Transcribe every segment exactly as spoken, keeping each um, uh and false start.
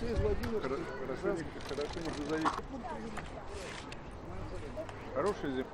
Хорошенько, хорошенько зови. Хорошая земля.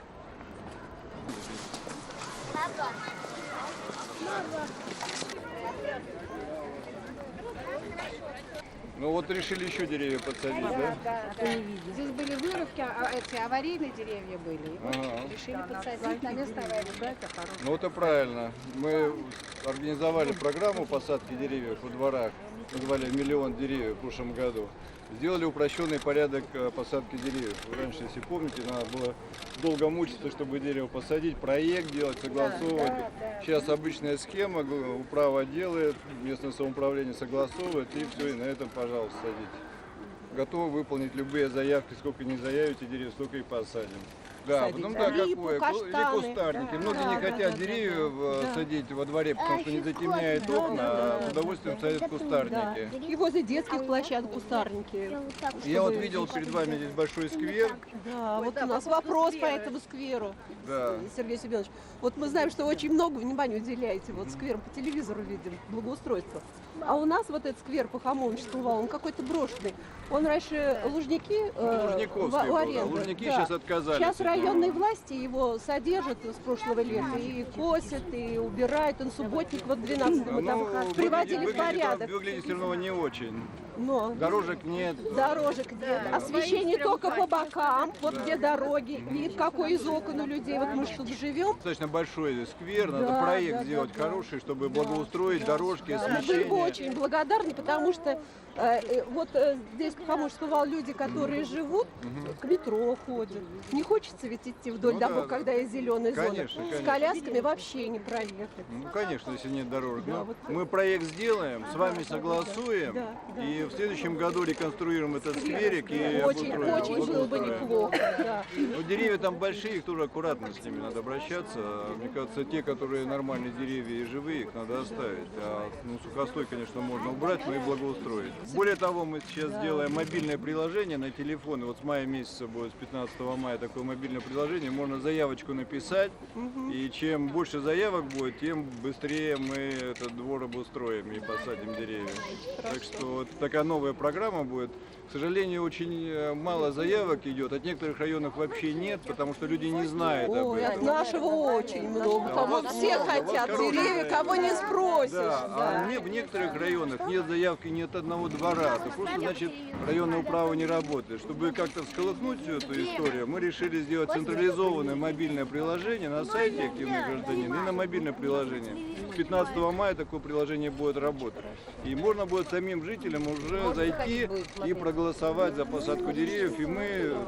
Ну вот решили еще деревья подсадить, да? Да, да. Здесь были вырубки, а, эти аварийные деревья были. И вот Ага. решили подсадить на место аварии. Да, это хорошо. Ну это правильно. Мы организовали программу посадки деревьев во дворах. Назвали «Миллион деревьев» в прошлом году. Сделали упрощенный порядок посадки деревьев. Раньше, если помните, надо было долго мучиться, чтобы дерево посадить, проект делать, согласовывать. Да, да, да. Сейчас обычная схема, управа делает, местное самоуправление согласовывает, и все, и на этом, пожалуйста, садите. Готовы выполнить любые заявки, сколько не заявите деревьев, столько и посадим. Да, потом да, Липу, какое? каштаны. Или кустарники. Да, Многие да, не да, хотят да, деревьев да. садить во дворе, потому что не затемняет окна, а с удовольствием садят кустарники. И возле детских площадок кустарники. Я вот видел перед вами здесь большой сквер. Да, вот у нас вопрос по этому скверу, Да. Сергей Семенович. Вот мы знаем, что очень много внимания уделяете вот скверам, по телевизору видим, благоустройство. А у нас вот этот сквер по Хамовническому валу, он какой-то брошенный. Он раньше Лужники э, Лужниковский в, был, в да. аренду. Лужники сейчас отказались Сейчас от него. районные власти его содержат с прошлого лета и косят, и убирают. Он субботник вот двенадцатый мы там Ну, приводили в выглядит, порядок. выглядит все равно не очень. Но Дорожек нет. дорожек нет, освещение только по бокам, вот где дороги, вид какой из окон у людей, вот мы тут живем. Достаточно большой сквер, надо Да, проект да, сделать да, да. хороший, чтобы благоустроить дорожки, Мы освещение. бы очень благодарны, потому что э, э, вот э, здесь по Хамовскому валу люди, которые живут, к метро ходят. Не хочется ведь идти вдоль Ну домов, да, когда есть зеленая зона. конечно, С конечно. колясками вообще не проехать. Ну, конечно, если нет дорожек. Да, Но вот. мы проект сделаем, с вами согласуем, да, да. и в следующем году реконструируем этот скверик и Очень, обустроим. очень было бы Обустроим. неплохо. Да. Ну, деревья там большие, их тоже аккуратно с ними надо обращаться. Мне кажется, те, которые нормальные деревья и живые, их надо оставить. А ну, сухостой, конечно, можно убрать, но и благоустроить. Более того, мы сейчас сделаем мобильное приложение на телефон. И вот с мая месяца будет, с пятнадцатого мая, такое мобильное приложение. Можно заявочку написать, и чем больше заявок будет, тем быстрее мы этот двор обустроим и посадим деревья. Так что вот такая новая программа будет. К сожалению, очень мало заявок идет, от некоторых районов вообще нет, потому что люди не знают об Ой, от этом. нашего очень много. Кого все хотят, деревья, кого не спросишь. Да, а не, в некоторых районах нет заявки ни от одного двора. Это просто значит, районная управа не работает. Чтобы как-то всколыхнуть всю эту историю, мы решили сделать централизованное мобильное приложение на сайте «Активный гражданин» и на мобильное приложение. С пятнадцатого мая такое приложение будет работать. И можно будет самим жителям уже зайти и проголосовать за посадку деревьев, и мы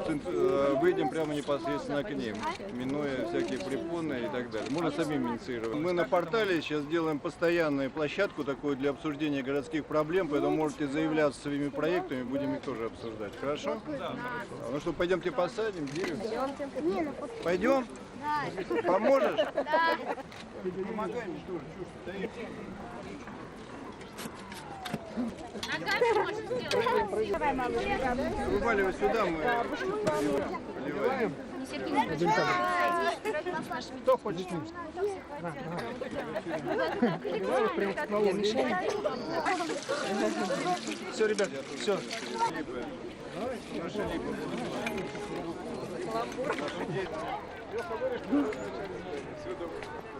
э, выйдем прямо непосредственно к ним, минуя всякие препоны и так далее. Можно самим инициировать. Мы на портале сейчас делаем постоянную площадку такую для обсуждения городских проблем, поэтому можете заявляться своими проектами, будем их тоже обсуждать. Хорошо? Да. Ну что, пойдемте посадим дерево? Пойдем? Да. Поможешь? Да. Помогай мне тоже, что стоит. Ногами можешь сделать. Давай, малыш. Вываливай сюда, мы поливаем. Кто хочет с ним? Все, ребят, все. Все,